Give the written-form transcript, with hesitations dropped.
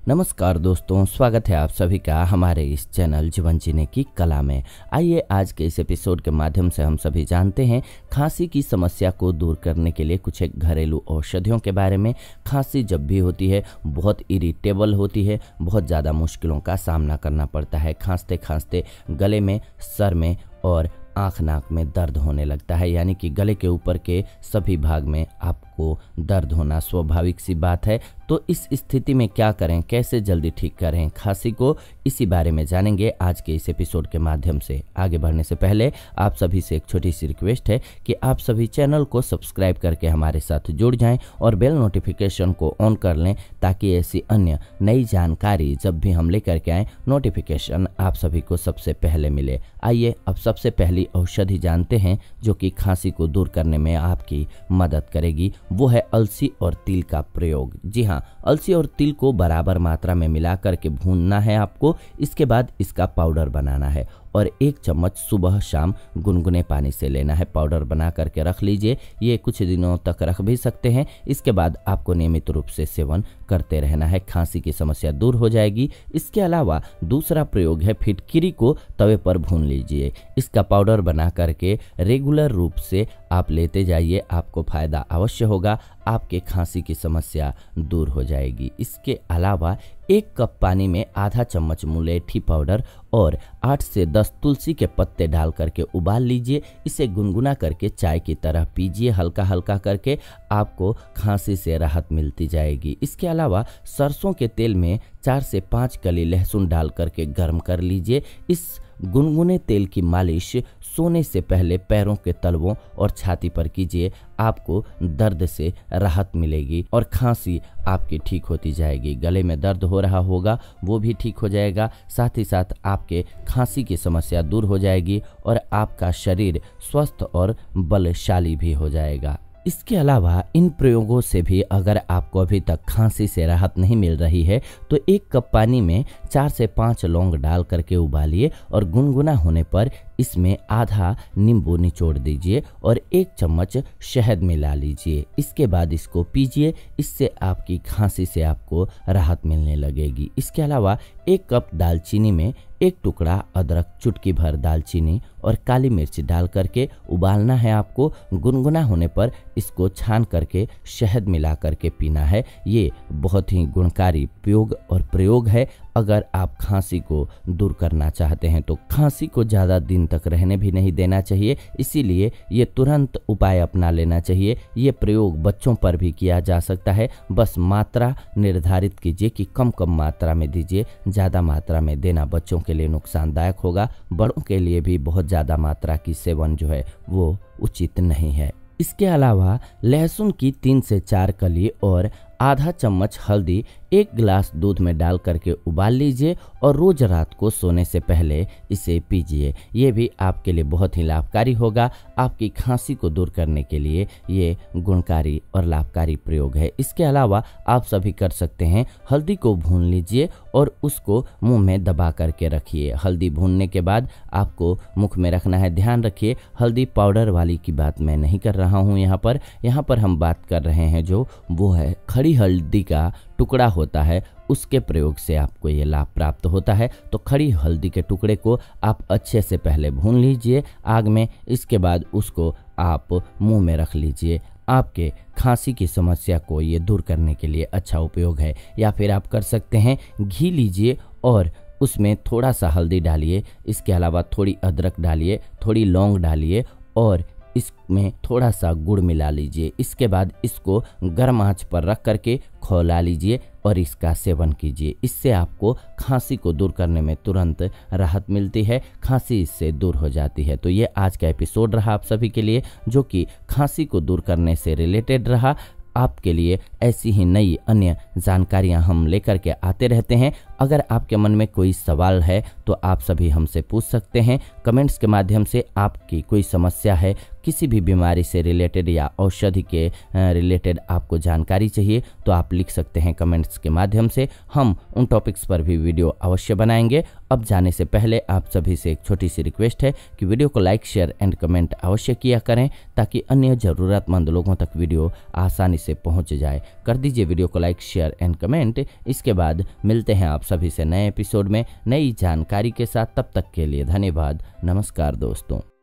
नमस्कार दोस्तों, स्वागत है आप सभी का हमारे इस चैनल जीवन जीने की कला में। आइए आज के इस एपिसोड के माध्यम से हम सभी जानते हैं खांसी की समस्या को दूर करने के लिए कुछ एक घरेलू औषधियों के बारे में। खांसी जब भी होती है बहुत इरिटेबल होती है, बहुत ज़्यादा मुश्किलों का सामना करना पड़ता है। खांसते खांसते गले में, सर में और आँख नाक में दर्द होने लगता है, यानी कि गले के ऊपर के सभी भाग में आपको दर्द होना स्वाभाविक सी बात है। तो इस स्थिति में क्या करें, कैसे जल्दी ठीक करें खांसी को, इसी बारे में जानेंगे आज के इस एपिसोड के माध्यम से। आगे बढ़ने से पहले आप सभी से एक छोटी सी रिक्वेस्ट है कि आप सभी चैनल को सब्सक्राइब करके हमारे साथ जुड़ जाएं और बेल नोटिफिकेशन को ऑन कर लें, ताकि ऐसी अन्य नई जानकारी जब भी हम लेकर के आएँ नोटिफिकेशन आप सभी को सबसे पहले मिले। आइए अब सबसे पहली औषधि जानते हैं जो कि खांसी को दूर करने में आपकी मदद करेगी। वो है अलसी और तिल का प्रयोग। जी हाँ, अलसी और तिल को बराबर मात्रा में मिला करके भूनना है आपको। इसके बाद इसका पाउडर बनाना है और 1 चम्मच सुबह शाम गुनगुने पानी से लेना है। पाउडर बना करके रख लीजिए, ये कुछ दिनों तक रख भी सकते हैं। इसके बाद आपको नियमित रूप से सेवन करते रहना है, खांसी की समस्या दूर हो जाएगी। इसके अलावा दूसरा प्रयोग है फिटकिरी को तवे पर भून लीजिए। इसका पाउडर बना करके रेगुलर रूप से आप लेते जाइए, आपको फायदा अवश्य होगा, आपके खांसी की समस्या दूर हो जाएगी। इसके अलावा 1 कप पानी में आधा चम्मच मुलेठी पाउडर और 8 से 10 तुलसी के पत्ते डाल करके उबाल लीजिए। इसे गुनगुना करके चाय की तरह पीजिए, हल्का हल्का करके, आपको खांसी से राहत मिलती जाएगी। इसके अलावा सरसों के तेल में 4 से 5 कली लहसुन डाल करके गर्म कर लीजिए। इस गुनगुने तेल की मालिश सोने से पहले पैरों के तलवों और छाती पर कीजिए, आपको दर्द से राहत मिलेगी और खांसी आपकी ठीक होती जाएगी। गले में दर्द हो रहा होगा वो भी ठीक हो जाएगा, साथ ही साथ आपके खांसी की समस्या दूर हो जाएगी और आपका शरीर स्वस्थ और बलशाली भी हो जाएगा। इसके अलावा इन प्रयोगों से भी अगर आपको अभी तक खांसी से राहत नहीं मिल रही है तो 1 कप पानी में 4 से 5 लौंग डाल करके उबालिए और गुनगुना होने पर इसमें आधा नींबू निचोड़ दीजिए और 1 चम्मच शहद मिला लीजिए। इसके बाद इसको पीजिए, इससे आपकी खांसी से आपको राहत मिलने लगेगी। इसके अलावा 1 कप दालचीनी में 1 टुकड़ा अदरक, चुटकी भर दालचीनी और काली मिर्च डाल करके उबालना है आपको। गुनगुना होने पर इसको छान करके शहद मिला करके पीना है। ये बहुत ही गुणकारी प्रयोग है। अगर आप खांसी को दूर करना चाहते हैं तो खांसी को ज़्यादा दिन तक रहने भी नहीं देना चाहिए, इसीलिए ये तुरंत उपाय अपना लेना चाहिए। ये प्रयोग बच्चों पर भी किया जा सकता है, बस मात्रा निर्धारित कीजिए कि कम मात्रा में दीजिए। ज़्यादा मात्रा में देना बच्चों के लिए नुकसानदायक होगा, बड़ों के लिए भी बहुत ज़्यादा मात्रा की सेवन जो है वो उचित नहीं है। इसके अलावा लहसुन की 3 से 4 कली और आधा चम्मच हल्दी 1 गिलास दूध में डाल करके उबाल लीजिए और रोज रात को सोने से पहले इसे पीजिए। ये भी आपके लिए बहुत ही लाभकारी होगा। आपकी खांसी को दूर करने के लिए ये गुणकारी और लाभकारी प्रयोग है। इसके अलावा आप सभी कर सकते हैं, हल्दी को भून लीजिए और उसको मुंह में दबा करके रखिए। हल्दी भूनने के बाद आपको मुख में रखना है। ध्यान रखिए, हल्दी पाउडर वाली की बात मैं नहीं कर रहा हूँ। यहाँ पर हम बात कर रहे हैं जो वो है खड़ी हल्दी का टुकड़ा होता है, उसके प्रयोग से आपको ये लाभ प्राप्त होता है। तो खड़ी हल्दी के टुकड़े को आप अच्छे से पहले भून लीजिए आग में। इसके बाद उसको आप मुंह में रख लीजिए। आपके खांसी की समस्या को ये दूर करने के लिए अच्छा उपयोग है। या फिर आप कर सकते हैं, घी लीजिए और उसमें थोड़ा सा हल्दी डालिए। इसके अलावा थोड़ी अदरक डालिए, थोड़ी लौंग डालिए और इसमें थोड़ा सा गुड़ मिला लीजिए। इसके बाद इसको गर्म आंच पर रख करके खौला लीजिए और इसका सेवन कीजिए। इससे आपको खांसी को दूर करने में तुरंत राहत मिलती है, खांसी इससे दूर हो जाती है। तो ये आज का एपिसोड रहा आप सभी के लिए, जो कि खांसी को दूर करने से रिलेटेड रहा। आपके लिए ऐसी ही नई अन्य जानकारियां हम लेकर के आते रहते हैं। अगर आपके मन में कोई सवाल है तो आप सभी हमसे पूछ सकते हैं। कमेंट्स के माध्यम से आपकी कोई समस्या है, किसी भी बीमारी से रिलेटेड या औषधि के रिलेटेड आपको जानकारी चाहिए तो आप लिख सकते हैं कमेंट्स के माध्यम से। हम उन टॉपिक्स पर भी वीडियो अवश्य बनाएंगे। अब जाने से पहले आप सभी से एक छोटी सी रिक्वेस्ट है कि वीडियो को लाइक, शेयर एंड कमेंट अवश्य किया करें ताकि अन्य ज़रूरतमंद लोगों तक वीडियो आसानी से पहुंच जाए। कर दीजिए वीडियो को लाइक, शेयर एंड कमेंट। इसके बाद मिलते हैं आप सभी से नए एपिसोड में नई जानकारी के साथ। तब तक के लिए धन्यवाद। नमस्कार दोस्तों।